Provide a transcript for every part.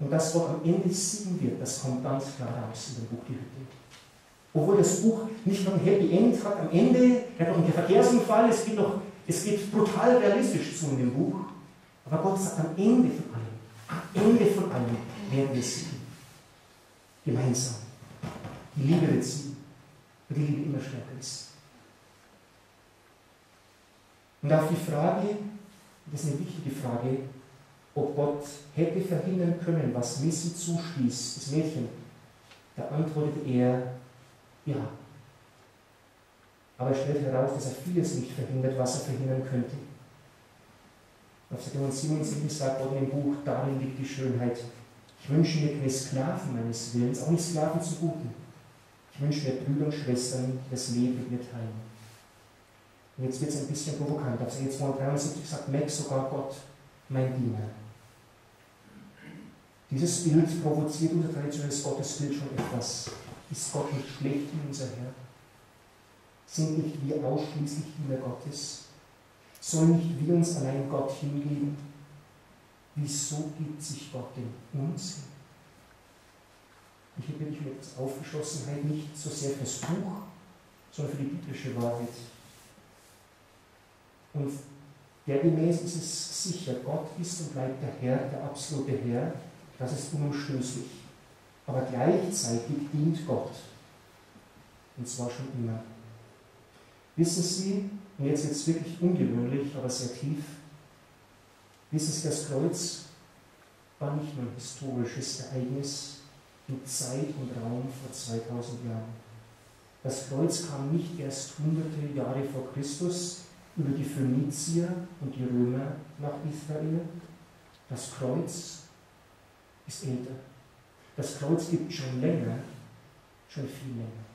Und dass Gott am Ende siegen wird, das kommt ganz klar raus in dem Buch Die Hütte. Obwohl das Buch nicht noch ein Happy End hat am Ende, er hat noch einen Verkehrsunfall, es geht brutal realistisch zu in dem Buch. Aber Gott sagt am Ende von allem werden wir siegen. Gemeinsam. Die Liebe wird siegen, weil die Liebe immer stärker ist. Und auf die Frage, das ist eine wichtige Frage, ob Gott hätte verhindern können, was Missy zustieß, das Mädchen, da antwortet er, ja. Aber er stellt heraus, dass er vieles nicht verhindert, was er verhindern könnte. Auf Seite 77 sagt Gott in dem Buch, darin liegt die Schönheit. Ich wünsche mir keine Sklaven meines Willens, auch nicht Sklaven zu Guten. Ich wünsche mir Brüder und Schwestern, die das Leben mit mir teilen. Und jetzt wird es ein bisschen provokant. Auf Seite 273 sagt Mac sogar Gott, mein Diener. Dieses Bild provoziert unser traditionelles Gottesbild schon etwas. Ist Gott nicht schlecht wie unser Herr? Sind nicht wir ausschließlich Diener Gottes? Sollen nicht wir uns allein Gott hingeben? Wieso gibt sich Gott denn uns hin? Und hier bin ich mit Aufgeschlossenheit nicht so sehr fürs Buch, sondern für die biblische Wahrheit. Und dergemäß ist es sicher, Gott ist und bleibt der Herr, der absolute Herr, das ist unumstößlich. Aber gleichzeitig dient Gott. Und zwar schon immer. Wissen Sie, und jetzt wird es wirklich ungewöhnlich, aber sehr tief, wissen Sie, das Kreuz war nicht nur ein historisches Ereignis in Zeit und Raum vor 2000 Jahren. Das Kreuz kam nicht erst hunderte Jahre vor Christus über die Phönizier und die Römer nach Israel. Das Kreuz ist älter. Das Kreuz gibt schon länger, schon viel länger.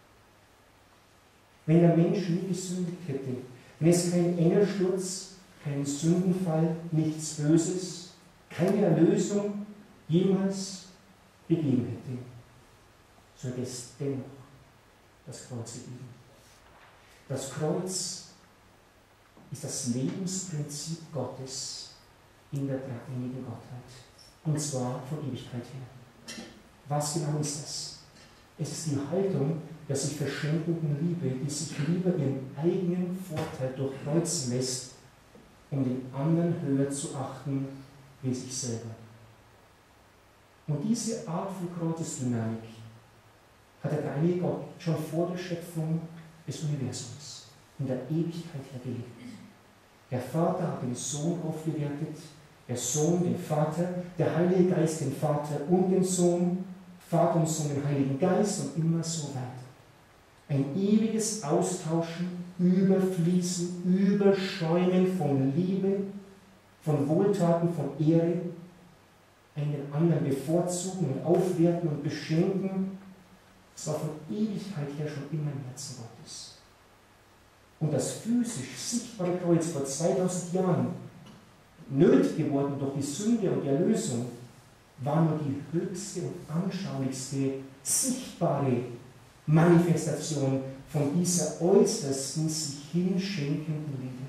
Wenn der Mensch nie gesündigt hätte, wenn es keinen Engelsturz, keinen Sündenfall, nichts Böses, keine Erlösung jemals gegeben hätte, so hätte es dennoch das Kreuz gegeben. Das Kreuz ist das Lebensprinzip Gottes in der dreieinigen Gottheit. Und zwar von Ewigkeit her. Was genau ist das? Es ist die Haltung der sich verschenkenden Liebe, die sich lieber ihren eigenen Vorteil durchkreuzen lässt, um den anderen höher zu achten wie sich selber. Und diese Art von Kreuzesdynamik hat der dreieinige Gott schon vor der Schöpfung des Universums in der Ewigkeit hergelegt. Der Vater hat den Sohn aufgewertet, der Sohn den Vater, der Heilige Geist den Vater und den Sohn, Vater und Sohn den Heiligen Geist und immer so weiter. Ein ewiges Austauschen, Überfließen, Überschäumen von Liebe, von Wohltaten, von Ehre, einen den anderen bevorzugen und aufwerten und beschenken. Es war von Ewigkeit her schon immer im Herzen Gottes. Und das physisch sichtbare Kreuz vor 2000 Jahren, nötig geworden durch die Sünde und die Erlösung, war nur die höchste und anschaulichste, sichtbare Manifestation von dieser äußersten, sich hinschenkenden Liebe.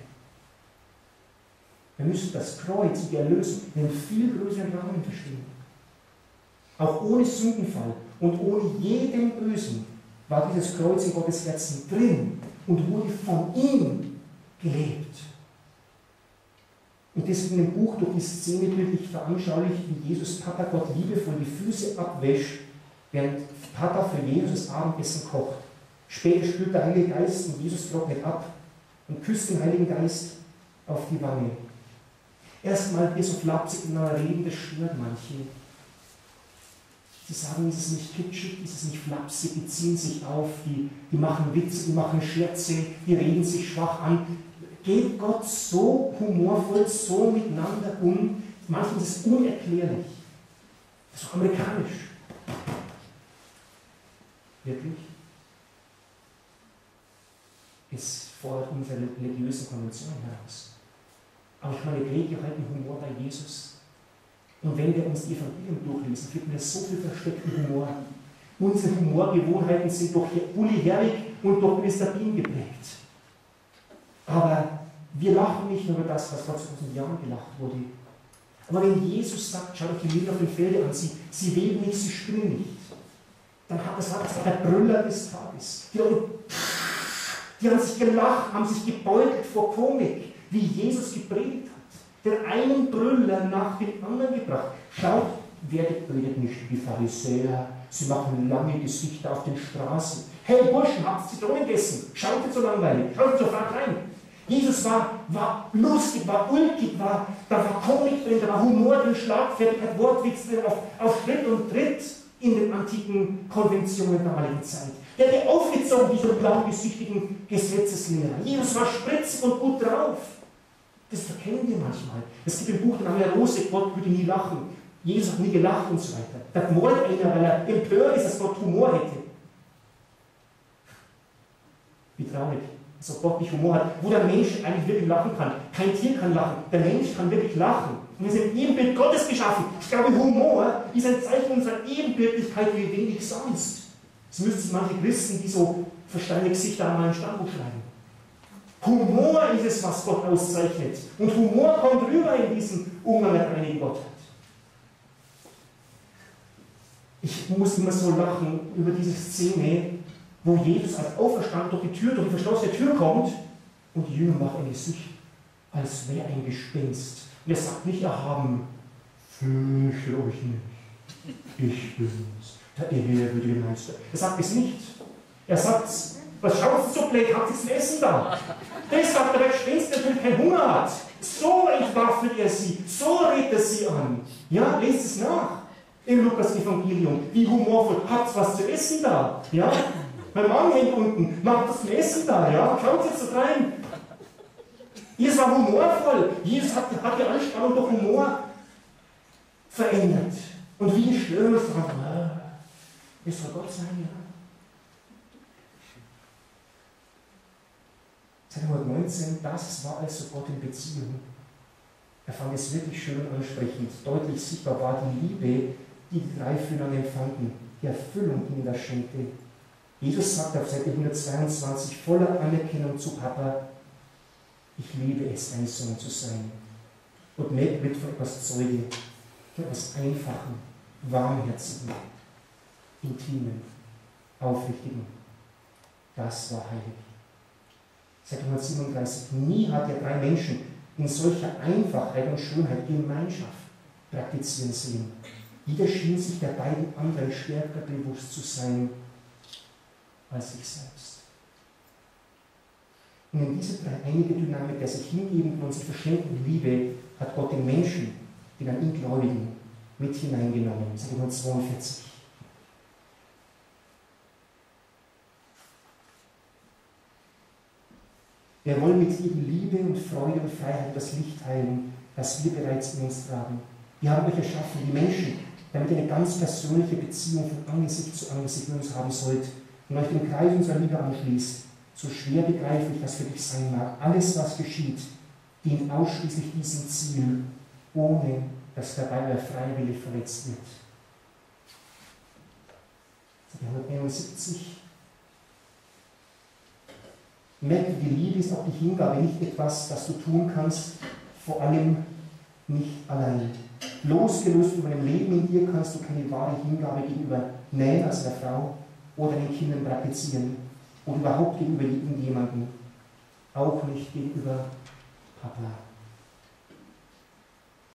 Wir müssen das Kreuz und die Erlösung in einem viel größeren Rahmen verstehen. Auch ohne Sündenfall und ohne jeden Bösen war dieses Kreuz in Gottes Herzen drin und wurde von ihm gelebt. Und deswegen im Buch durch die Szene bildlich veranschaulicht, wie Jesus Papa Gott liebevoll die Füße abwäscht, während Papa für Jesus das Abendessen kocht. Später spült der Heilige Geist und Jesus trocknet ab und küsst den Heiligen Geist auf die Wange. Erstmal wir so flapsig miteinander reden, das stört manche. Sie sagen, ist es nicht kitschig, ist es nicht flapsig, die ziehen sich auf, die machen Witze, die machen Scherze, die reden sich schwach an. Geht Gott so humorvoll, so miteinander um? Manchmal ist es unerklärlich. Das ist doch amerikanisch. Wirklich? Es fordert unsere religiösen Konventionen heraus. Aber ich meine, rege halt den Humor bei Jesus. Und wenn wir uns die Evangelien durchlesen, finden wir so viel versteckten Humor. Unsere Humorgewohnheiten sind durch Uli Herwig und durch Mr. Bean geprägt. Aber wir lachen nicht nur über das, was vor 2000 Jahren gelacht wurde. Aber wenn Jesus sagt, schaut euch die Leben auf dem Felde an. Sie weben nicht, sie spinnen nicht. Dann hat das der Brüller des Tages. Die haben sich gelacht, haben sich gebeutelt vor Komik, wie Jesus gepredigt hat. Den einen Brüller nach dem anderen gebracht. Schaut, werdet nicht wie Pharisäer. Sie machen lange Gesichter auf den Straßen. Hey Burschen, habt ihr Zitronen gegessen? Schaut nicht so langweilig. Schaut sofort rein. Jesus war lustig, war ulkig, da war Komik drin, da war Humor drin, Schlagfertigkeit, Wortwitz drin, auf Schritt und Tritt in den antiken Konventionen der damaligen Zeit. Der hat die aufgezogen, diese blaugesichtigen Gesetzeslehrer. Jesus war spritzig und gut drauf. Das verkennen wir manchmal. Es gibt im Buch der Name Rose, Gott würde nie lachen. Jesus hat nie gelacht und so weiter. Da mord einer, weil er empört ist, dass Gott Humor hätte. Wie traurig. Dass Gott nicht Humor hat, wo der Mensch eigentlich wirklich lachen kann. Kein Tier kann lachen, der Mensch kann wirklich lachen. Und wir sind im Ebenbild Gottes geschaffen. Ich glaube, Humor ist ein Zeichen unserer Ebenbildlichkeit wie wenig sonst. Das müssten sich manche Christen, die so versteinerte Gesichter haben, mal ein Stammbuch schreiben. Humor ist es, was Gott auszeichnet. Und Humor kommt rüber in diesem Umgang mit der einigen Gottheit. Ich muss immer so lachen über diese Szene, wo Jesus als auferstanden durch die verschlossene Tür kommt und die Jünger machen ein Gesicht, als wäre ein Gespenst. Und er sagt nicht erhaben, fürchte euch nicht, ich bin's, der ehrwürdige Meister. Er sagt es nicht. Er sagt, was schaut so blöd, habt ihr zum Essen da? Das sagt der Gespenst, der natürlich keinen Hunger hat. So entwaffnet er sie, so redet er sie an. Ja, lest es nach im Lukas-Evangelium. Wie humorvoll, habt ihr was zu essen da? Ja? Mein Mann hängt unten, macht das zum Essen da, ja? Schaut jetzt so rein. Jesus war humorvoll. Jesus hat die Anspannung durch Humor verändert. Und wie ein Stürmer sagt, es soll Gott sein, ja. Seit 19, das war also Gott in Beziehung. Er fand es wirklich schön und ansprechend. Deutlich sichtbar war die Liebe, die die drei füreinander empfanden, die Erfüllung, die ihm das schenkte. Jesus sagt auf Seite 122 voller Anerkennung zu Papa, ich liebe es, ein Sohn zu sein. Und Meg wird von etwas Zeuge, von etwas Einfachen, Warmherzigen, Intimen, Aufrichtigen. Das war heilig. Seite 137, nie hat er drei Menschen in solcher Einfachheit und Schönheit Gemeinschaft praktizieren sehen. Jeder schien sich der beiden anderen stärker bewusst zu sein als sich selbst. Und in diese dreieinige Dynamik der sich hingebenden und sich verschenken Liebe hat Gott den Menschen, den an ihn Gläubigen, mit hineingenommen. Seite 142. Wir wollen mit ihm Liebe und Freude und Freiheit das Licht teilen, das wir bereits in uns tragen. Wir haben euch erschaffen, die Menschen, damit ihr eine ganz persönliche Beziehung von Angesicht zu Angesicht mit uns haben sollt und euch den Kreis unserer Liebe anschließt, so schwer begreiflich das für dich sein mag. Alles, was geschieht, dient ausschließlich diesem Ziel, ohne dass dabei euer Freiwille verletzt wird. 171. Merke, die Liebe ist auch die Hingabe, nicht etwas, das du tun kannst, vor allem nicht allein. Losgelöst von deinem Leben in dir kannst du keine wahre Hingabe gegenüber Nähen als der Frau oder den Kindern praktizieren oder überhaupt gegenüber irgendjemandem, auch nicht gegenüber Papa.